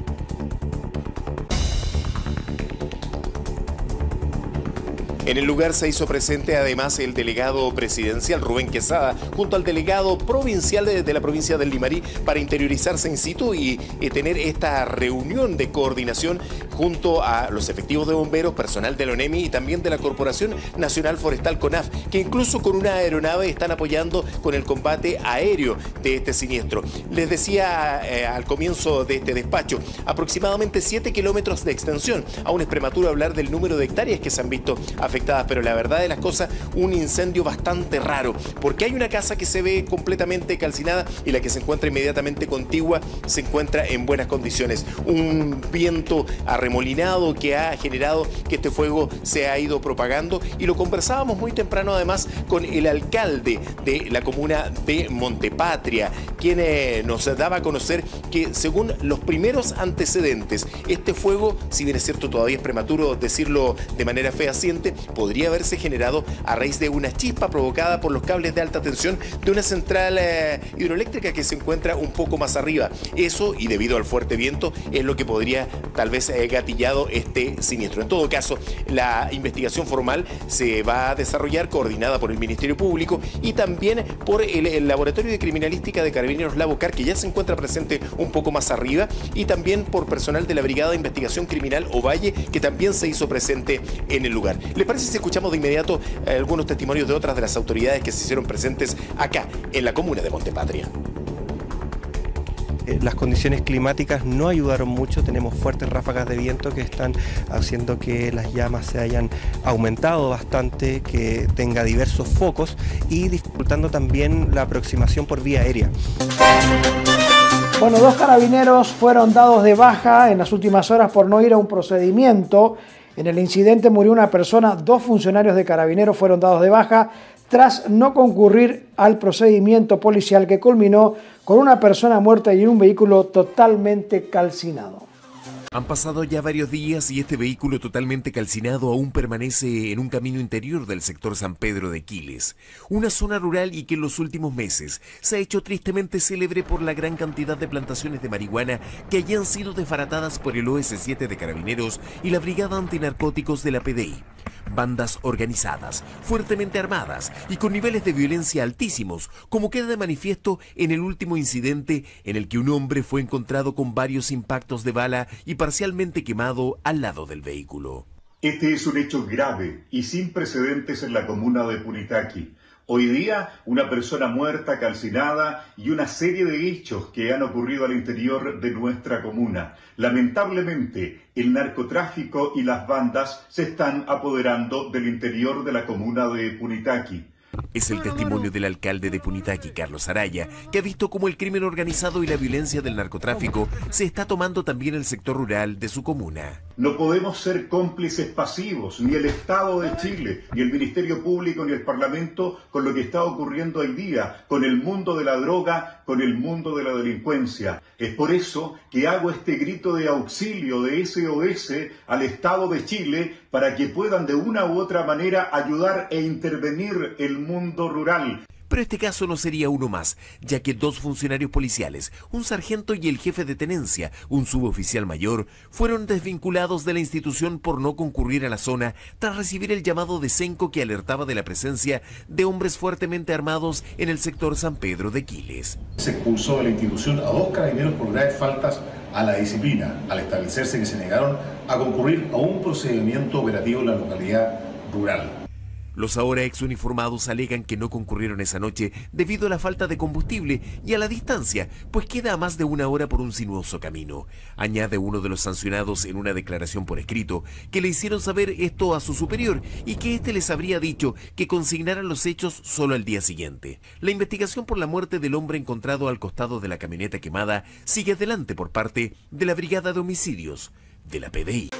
En el lugar se hizo presente además el delegado presidencial Rubén Quesada junto al delegado provincial de, de la provincia del Limarí para interiorizarse in situ y, y tener esta reunión de coordinación junto a los efectivos de bomberos, personal de la ONEMI y también de la Corporación Nacional Forestal CONAF, que incluso con una aeronave están apoyando con el combate aéreo de este siniestro. Les decía eh, al comienzo de este despacho, aproximadamente siete kilómetros de extensión. Aún es prematuro hablar del número de hectáreas que se han visto afectadas, pero la verdad de las cosas, un incendio bastante raro, porque hay una casa que se ve completamente calcinada y la que se encuentra inmediatamente contigua se encuentra en buenas condiciones. Un viento arremolinado que ha generado que este fuego se ha ido propagando y lo conversábamos muy temprano además con el alcalde de la comuna de Montepatria, quien eh, nos daba a conocer que según los primeros antecedentes, este fuego, si bien es cierto todavía es prematuro decirlo de manera fehaciente, podría haberse generado a raíz de una chispa provocada por los cables de alta tensión de una central eh, hidroeléctrica que se encuentra un poco más arriba. Eso, y debido al fuerte viento, es lo que podría tal vez eh, gatillado este siniestro. En todo caso, la investigación formal se va a desarrollar coordinada por el Ministerio Público y también por el, el Laboratorio de Criminalística de Carabineros Lavocar, que ya se encuentra presente un poco más arriba, y también por personal de la Brigada de Investigación Criminal Ovalle, que también se hizo presente en el lugar. ¿Les parece si escuchamos de inmediato eh, algunos testimonios de otras de las autoridades que se hicieron presentes acá, en la comuna de Montepatria? Las condiciones climáticas no ayudaron mucho, tenemos fuertes ráfagas de viento que están haciendo que las llamas se hayan aumentado bastante, que tenga diversos focos y dificultando también la aproximación por vía aérea. Bueno, dos carabineros fueron dados de baja en las últimas horas por no ir a un procedimiento. En el incidente murió una persona, dos funcionarios de carabineros fueron dados de baja tras no concurrir al procedimiento policial que culminó con una persona muerta y en un vehículo totalmente calcinado. Han pasado ya varios días y este vehículo totalmente calcinado aún permanece en un camino interior del sector San Pedro de Quiles, una zona rural y que en los últimos meses se ha hecho tristemente célebre por la gran cantidad de plantaciones de marihuana que allí han sido desbaratadas por el O S siete de Carabineros y la Brigada Antinarcóticos de la P D I. Bandas organizadas, fuertemente armadas y con niveles de violencia altísimos, como queda de manifiesto en el último incidente en el que un hombre fue encontrado con varios impactos de bala y parcialmente quemado al lado del vehículo. Este es un hecho grave y sin precedentes en la comuna de Punitaqui. Hoy día, una persona muerta, calcinada y una serie de hechos que han ocurrido al interior de nuestra comuna. Lamentablemente, el narcotráfico y las bandas se están apoderando del interior de la comuna de Punitaqui. Es el testimonio del alcalde de Punitaqui, Carlos Araya, que ha visto cómo el crimen organizado y la violencia del narcotráfico se está tomando también el sector rural de su comuna. No podemos ser cómplices pasivos, ni el Estado de Chile, ni el Ministerio Público, ni el Parlamento, con lo que está ocurriendo hoy día, con el mundo de la droga, con el mundo de la delincuencia. Es por eso que hago este grito de auxilio, de S O S, al Estado de Chile, para que puedan de una u otra manera ayudar e intervenir el mundo rural. Pero este caso no sería uno más, ya que dos funcionarios policiales, un sargento y el jefe de tenencia, un suboficial mayor, fueron desvinculados de la institución por no concurrir a la zona tras recibir el llamado de Senco que alertaba de la presencia de hombres fuertemente armados en el sector San Pedro de Quiles. Se expulsó de la institución a dos carabineros por graves faltas a la disciplina, al establecerse que se negaron a concurrir a un procedimiento operativo en la localidad rural. Los ahora exuniformados alegan que no concurrieron esa noche debido a la falta de combustible y a la distancia, pues queda a más de una hora por un sinuoso camino. Añade uno de los sancionados en una declaración por escrito que le hicieron saber esto a su superior y que éste les habría dicho que consignaran los hechos solo al día siguiente. La investigación por la muerte del hombre encontrado al costado de la camioneta quemada sigue adelante por parte de la Brigada de Homicidios de la P D I.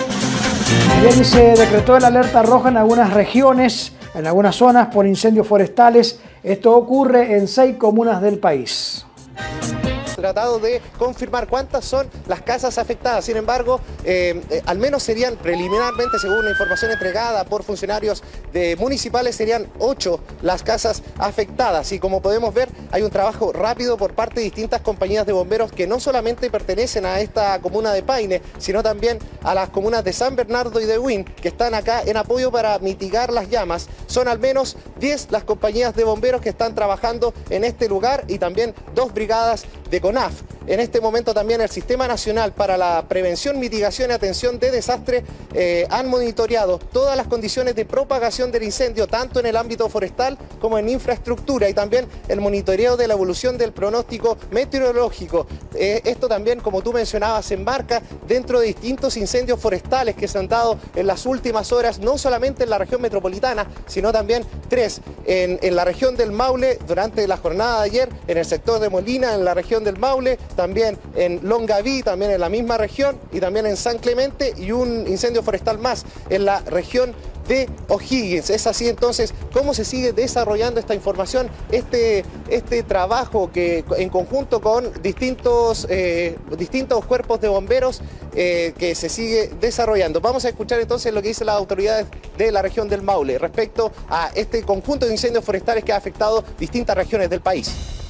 Ayer se decretó el alerta roja en algunas regiones, en algunas zonas por incendios forestales. Esto ocurre en seis comunas del país. Tratado de confirmar cuántas son las casas afectadas. Sin embargo, eh, eh, al menos serían preliminarmente, según la información entregada por funcionarios de municipales, serían ocho las casas afectadas. Y como podemos ver, hay un trabajo rápido por parte de distintas compañías de bomberos que no solamente pertenecen a esta comuna de Paine, sino también a las comunas de San Bernardo y de Huin, que están acá en apoyo para mitigar las llamas. Son al menos diez las compañías de bomberos que están trabajando en este lugar y también dos brigadas de CONAF. En este momento también el Sistema Nacional para la Prevención, Mitigación y Atención de Desastres eh, han monitoreado todas las condiciones de propagación del incendio, tanto en el ámbito forestal como en infraestructura, y también el monitoreo de la evolución del pronóstico meteorológico. Eh, esto también, como tú mencionabas, se enmarca dentro de distintos incendios forestales que se han dado en las últimas horas, no solamente en la región metropolitana, sino también tres en, en la región del Maule durante la jornada de ayer, en el sector de Molina, en la región del Maule, también en Longaví, también en la misma región, y también en San Clemente, y un incendio forestal más en la región de O'Higgins. Es así entonces cómo se sigue desarrollando esta información, este, este trabajo que en conjunto con distintos, eh, distintos cuerpos de bomberos eh, que se sigue desarrollando. Vamos a escuchar entonces lo que dicen las autoridades de la región del Maule respecto a este conjunto de incendios forestales que ha afectado distintas regiones del país.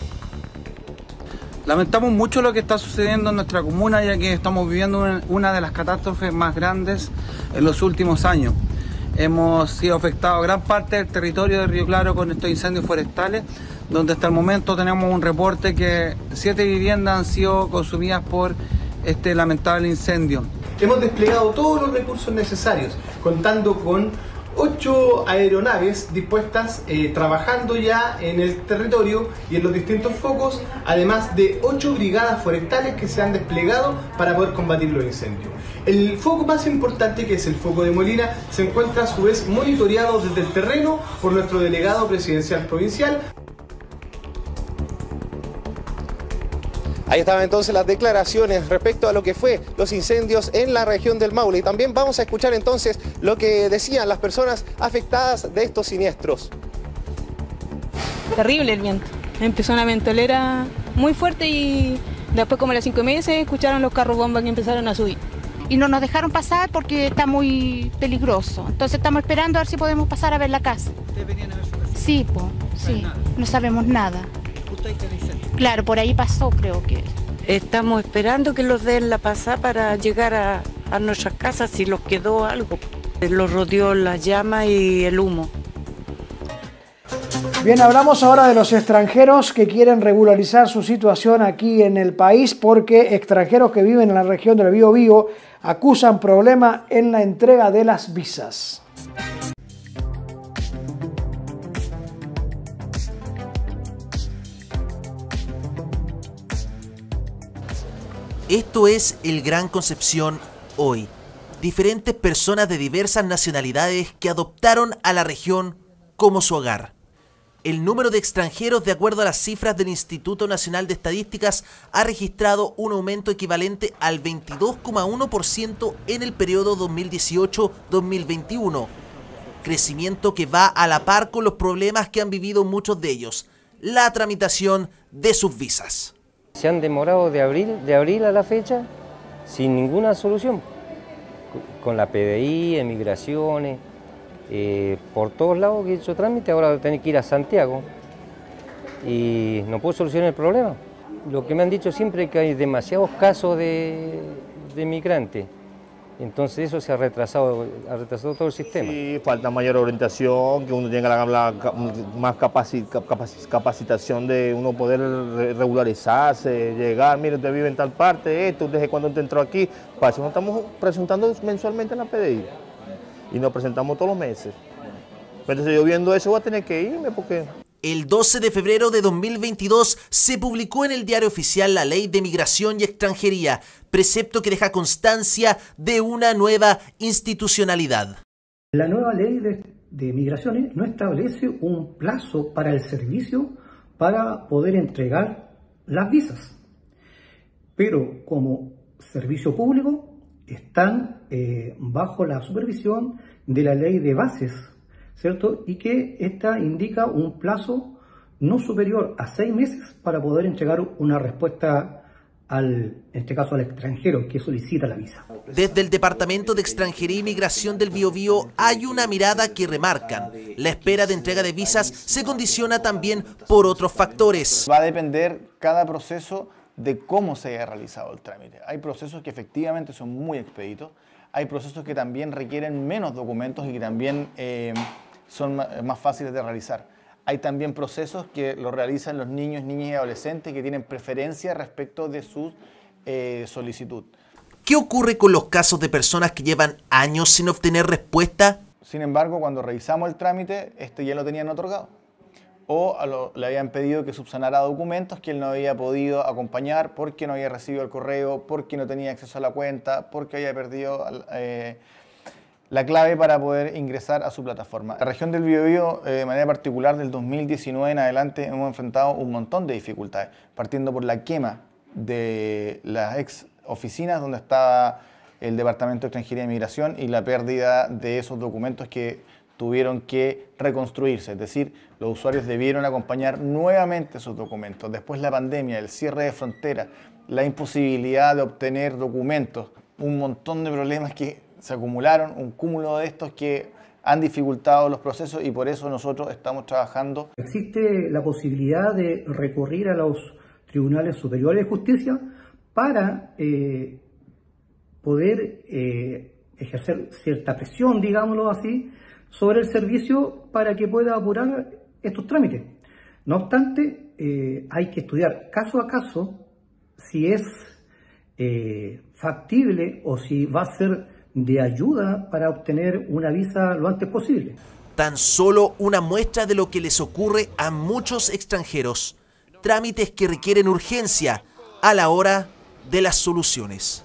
Lamentamos mucho lo que está sucediendo en nuestra comuna, ya que estamos viviendo una, una de las catástrofes más grandes en los últimos años. Hemos sido afectados gran parte del territorio de Río Claro con estos incendios forestales, donde hasta el momento tenemos un reporte que siete viviendas han sido consumidas por este lamentable incendio. Hemos desplegado todos los recursos necesarios, contando con ocho aeronaves dispuestas, eh, trabajando ya en el territorio y en los distintos focos, además de ocho brigadas forestales que se han desplegado para poder combatir los incendios. El foco más importante, que es el foco de Molina, se encuentra a su vez monitoreado desde el terreno por nuestro delegado presidencial provincial. Ahí estaban entonces las declaraciones respecto a lo que fue los incendios en la región del Maule. Y también vamos a escuchar entonces lo que decían las personas afectadas de estos siniestros. Terrible el viento. Empezó una ventolera muy fuerte y después, como a las cinco y media, se escucharon los carros bomba que empezaron a subir. Y no nos dejaron pasar porque está muy peligroso. Entonces estamos esperando a ver si podemos pasar a ver la casa. ¿Ustedes venían a ver su casa? Sí, po, sí. No sabemos nada. Claro, por ahí pasó, creo que. Estamos esperando que los den la pasada para llegar a, a nuestras casas si los quedó algo. Los rodeó la llama y el humo. Bien, hablamos ahora de los extranjeros que quieren regularizar su situación aquí en el país, porque extranjeros que viven en la región del Biobío acusan problema en la entrega de las visas. Esto es el Gran Concepción hoy. Diferentes personas de diversas nacionalidades que adoptaron a la región como su hogar. El número de extranjeros, de acuerdo a las cifras del Instituto Nacional de Estadísticas, ha registrado un aumento equivalente al veintidós coma uno por ciento en el periodo dos mil dieciocho a dos mil veintiuno. Crecimiento que va a la par con los problemas que han vivido muchos de ellos, la tramitación de sus visas. Se han demorado de abril, de abril a la fecha sin ninguna solución, con la P D I, emigraciones, eh, por todos lados que he hecho trámite. Ahora tengo que ir a Santiago y no puedo solucionar el problema. Lo que me han dicho siempre es que hay demasiados casos de, de migrantes. Entonces eso se ha retrasado, ha retrasado todo el sistema. Sí, falta mayor orientación, que uno tenga la, la, más capaci, capaci, capacitación de uno poder regularizarse, llegar, mire, usted vive en tal parte, esto, desde cuando usted entró aquí. Para eso nos estamos presentando mensualmente en la P D I y nos presentamos todos los meses. Entonces yo viendo eso voy a tener que irme porque... El doce de febrero de dos mil veintidós se publicó en el Diario Oficial la Ley de Migración y Extranjería, precepto que deja constancia de una nueva institucionalidad. La nueva Ley de, de Migraciones no establece un plazo para el servicio para poder entregar las visas, pero como servicio público están eh, bajo la supervisión de la Ley de Bases, ¿cierto? Y que esta indica un plazo no superior a seis meses para poder entregar una respuesta al, en este caso al extranjero que solicita la visa. Desde el Departamento de Extranjería y Migración del Biobío hay una mirada que remarcan. La espera de entrega de visas se condiciona también por otros factores. Va a depender cada proceso de cómo se haya realizado el trámite. Hay procesos que efectivamente son muy expeditos, hay procesos que también requieren menos documentos y que también eh, son más fáciles de realizar. Hay también procesos que lo realizan los niños, niñas y adolescentes que tienen preferencia respecto de su eh, solicitud. ¿Qué ocurre con los casos de personas que llevan años sin obtener respuesta? Sin embargo, cuando revisamos el trámite, este ya lo tenían otorgado. O a lo, le habían pedido que subsanara documentos que él no había podido acompañar porque no había recibido el correo, porque no tenía acceso a la cuenta, porque había perdido eh, la clave para poder ingresar a su plataforma. La región del Biobío, eh, de manera particular, del dos mil diecinueve en adelante, hemos enfrentado un montón de dificultades, partiendo por la quema de las ex oficinas donde estaba el Departamento de Extranjería y Migración y la pérdida de esos documentos que tuvieron que reconstruirse, es decir, los usuarios debieron acompañar nuevamente sus documentos. Después la pandemia, el cierre de fronteras, la imposibilidad de obtener documentos, un montón de problemas que se acumularon, un cúmulo de estos que han dificultado los procesos y por eso nosotros estamos trabajando. Existe la posibilidad de recurrir a los tribunales superiores de justicia para eh, poder eh, ejercer cierta presión, digámoslo así, sobre el servicio para que pueda apurar estos trámites. No obstante, eh, hay que estudiar caso a caso si es eh, factible o si va a ser de ayuda para obtener una visa lo antes posible. Tan solo una muestra de lo que les ocurre a muchos extranjeros. Trámites que requieren urgencia a la hora de las soluciones.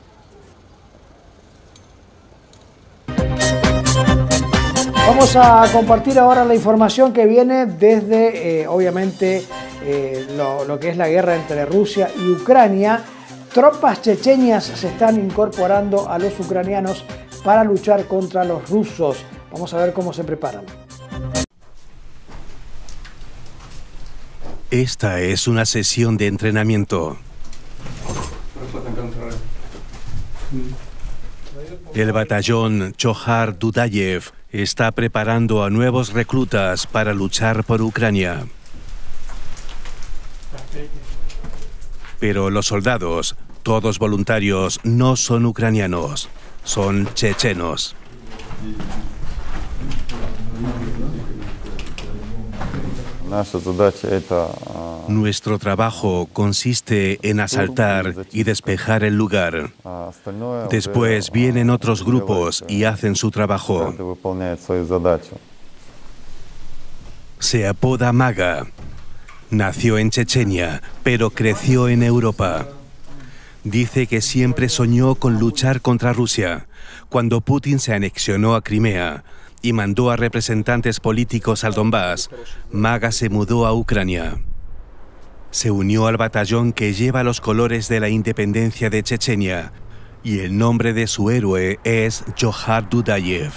Vamos a compartir ahora la información que viene desde, eh, obviamente, eh, lo, lo que es la guerra entre Rusia y Ucrania. Tropas chechenias se están incorporando a los ucranianos para luchar contra los rusos. Vamos a ver cómo se preparan. Esta es una sesión de entrenamiento. El batallón Johar Dudayev está preparando a nuevos reclutas para luchar por Ucrania. Pero los soldados, todos voluntarios, no son ucranianos, son chechenos. Nuestro trabajo consiste en asaltar y despejar el lugar. Después vienen otros grupos y hacen su trabajo. Se apoda Maga. Nació en Chechenia, pero creció en Europa. Dice que siempre soñó con luchar contra Rusia. Cuando Putin se anexionó a Crimea y mandó a representantes políticos al Donbass, Maga se mudó a Ucrania. Se unió al batallón que lleva los colores de la independencia de Chechenia y el nombre de su héroe es Johar Dudayev.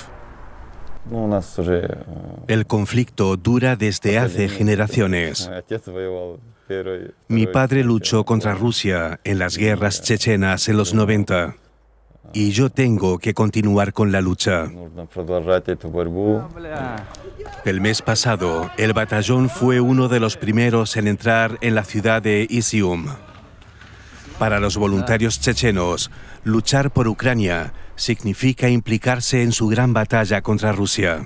El conflicto dura desde hace generaciones. Mi padre luchó contra Rusia en las guerras chechenas en los noventa. y yo tengo que continuar con la lucha. El mes pasado, el batallón fue uno de los primeros en entrar en la ciudad de Izium. Para los voluntarios chechenos, luchar por Ucrania significa implicarse en su gran batalla contra Rusia.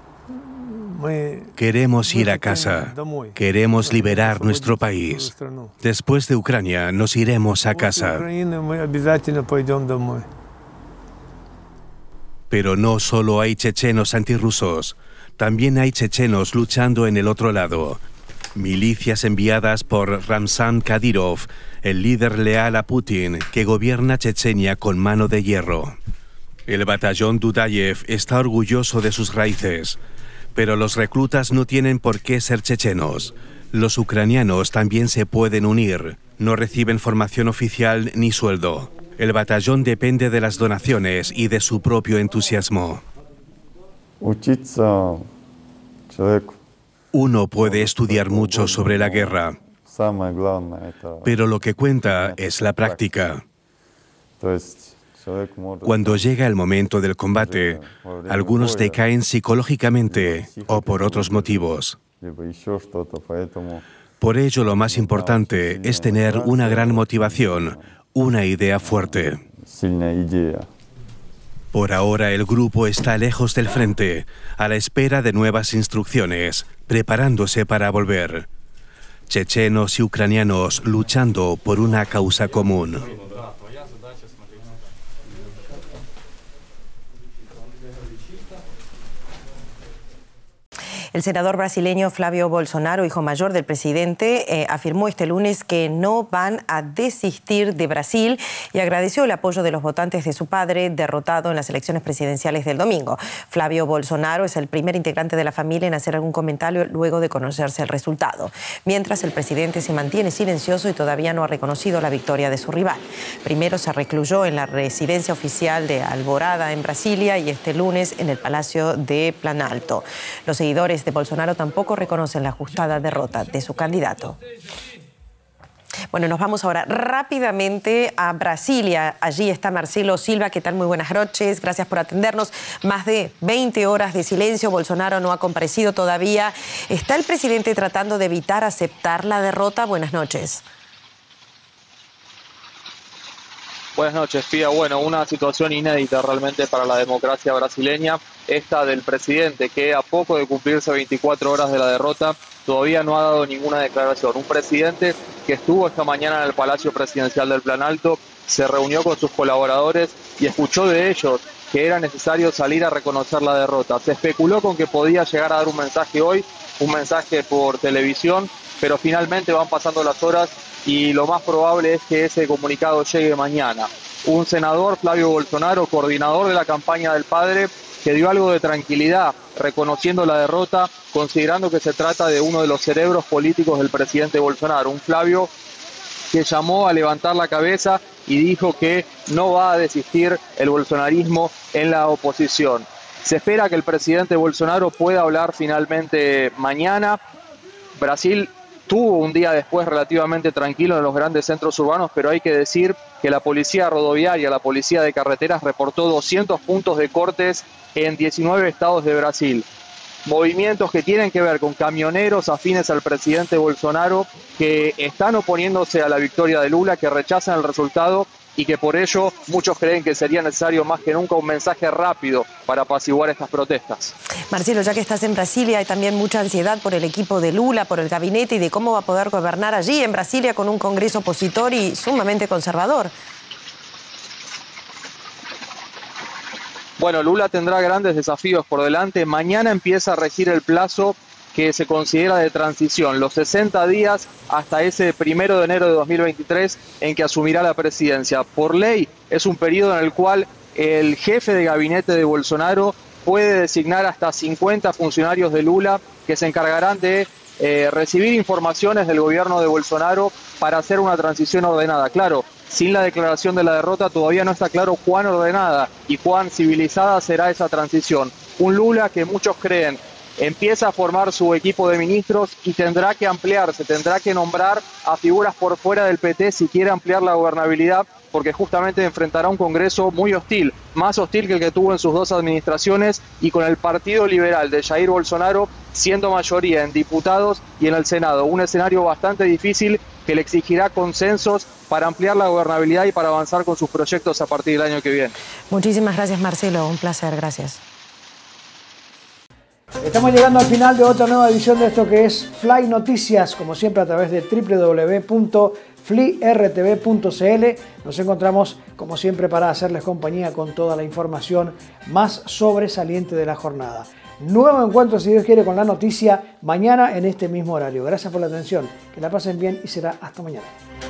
Queremos ir a casa, queremos liberar nuestro país. Después de Ucrania nos iremos a casa. Pero no solo hay chechenos antirrusos, también hay chechenos luchando en el otro lado. Milicias enviadas por Ramzan Kadyrov, el líder leal a Putin, que gobierna Chechenia con mano de hierro. El batallón Dudayev está orgulloso de sus raíces, pero los reclutas no tienen por qué ser chechenos. Los ucranianos también se pueden unir, no reciben formación oficial ni sueldo. El batallón depende de las donaciones y de su propio entusiasmo. Uno puede estudiar mucho sobre la guerra, pero lo que cuenta es la práctica. Cuando llega el momento del combate, algunos decaen psicológicamente o por otros motivos. Por ello, lo más importante es tener una gran motivación, una idea fuerte. Por ahora, el grupo está lejos del frente, a la espera de nuevas instrucciones, preparándose para volver. Chechenos y ucranianos luchando por una causa común. El senador brasileño Flávio Bolsonaro, hijo mayor del presidente, eh, afirmó este lunes que no van a desistir de Brasil y agradeció el apoyo de los votantes de su padre derrotado en las elecciones presidenciales del domingo. Flávio Bolsonaro es el primer integrante de la familia en hacer algún comentario luego de conocerse el resultado. Mientras, el presidente se mantiene silencioso y todavía no ha reconocido la victoria de su rival. Primero se recluyó en la residencia oficial de Alvorada en Brasilia y este lunes en el Palacio de Planalto. Los seguidores de Bolsonaro tampoco reconocen la ajustada derrota de su candidato. Bueno, nos vamos ahora rápidamente a Brasilia. Allí está Marcelo Silva. ¿Qué tal? Muy buenas noches. Gracias por atendernos. Más de veinte horas de silencio. Bolsonaro no ha comparecido todavía. ¿Está el presidente tratando de evitar aceptar la derrota? Buenas noches. Buenas noches, Pía. Bueno, una situación inédita realmente para la democracia brasileña, esta del presidente que a poco de cumplirse veinticuatro horas de la derrota todavía no ha dado ninguna declaración. Un presidente que estuvo esta mañana en el Palacio Presidencial del Planalto, se reunió con sus colaboradores y escuchó de ellos que era necesario salir a reconocer la derrota. Se especuló con que podía llegar a dar un mensaje hoy, un mensaje por televisión, pero finalmente van pasando las horas y lo más probable es que ese comunicado llegue mañana. Un senador, Flávio Bolsonaro, coordinador de la campaña del padre, que dio algo de tranquilidad reconociendo la derrota, considerando que se trata de uno de los cerebros políticos del presidente Bolsonaro. Un Flávio que llamó a levantar la cabeza y dijo que no va a desistir el bolsonarismo en la oposición. Se espera que el presidente Bolsonaro pueda hablar finalmente mañana. Brasil tuvo un día después relativamente tranquilo en los grandes centros urbanos, pero hay que decir que la policía rodoviaria, la policía de carreteras, reportó doscientos puntos de cortes en diecinueve estados de Brasil. Movimientos que tienen que ver con camioneros afines al presidente Bolsonaro, que están oponiéndose a la victoria de Lula, que rechazan el resultado y que por ello muchos creen que sería necesario más que nunca un mensaje rápido para apaciguar estas protestas. Marcelo, ya que estás en Brasilia, hay también mucha ansiedad por el equipo de Lula, por el gabinete y de cómo va a poder gobernar allí en Brasilia con un Congreso opositor y sumamente conservador. Bueno, Lula tendrá grandes desafíos por delante. Mañana empieza a regir el plazo que se considera de transición, los sesenta días hasta ese primero de enero de dos mil veintitrés en que asumirá la presidencia. Por ley es un periodo en el cual el jefe de gabinete de Bolsonaro puede designar hasta cincuenta funcionarios de Lula que se encargarán de eh, recibir informaciones del gobierno de Bolsonaro para hacer una transición ordenada. Claro, sin la declaración de la derrota todavía no está claro cuán ordenada y cuán civilizada será esa transición. Un Lula que muchos creen empieza a formar su equipo de ministros y tendrá que ampliarse, tendrá que nombrar a figuras por fuera del P T si quiere ampliar la gobernabilidad, porque justamente enfrentará un Congreso muy hostil, más hostil que el que tuvo en sus dos administraciones, y con el Partido Liberal de Jair Bolsonaro siendo mayoría en diputados y en el Senado. Un escenario bastante difícil que le exigirá consensos para ampliar la gobernabilidad y para avanzar con sus proyectos a partir del año que viene. Muchísimas gracias, Marcelo. Un placer. Gracias. Estamos llegando al final de otra nueva edición de esto que es Fly Noticias, como siempre a través de w w w punto fly r t v punto c l. Nos encontramos como siempre para hacerles compañía con toda la información más sobresaliente de la jornada. Nuevo encuentro, si Dios quiere, con la noticia mañana en este mismo horario. Gracias por la atención, que la pasen bien y será hasta mañana.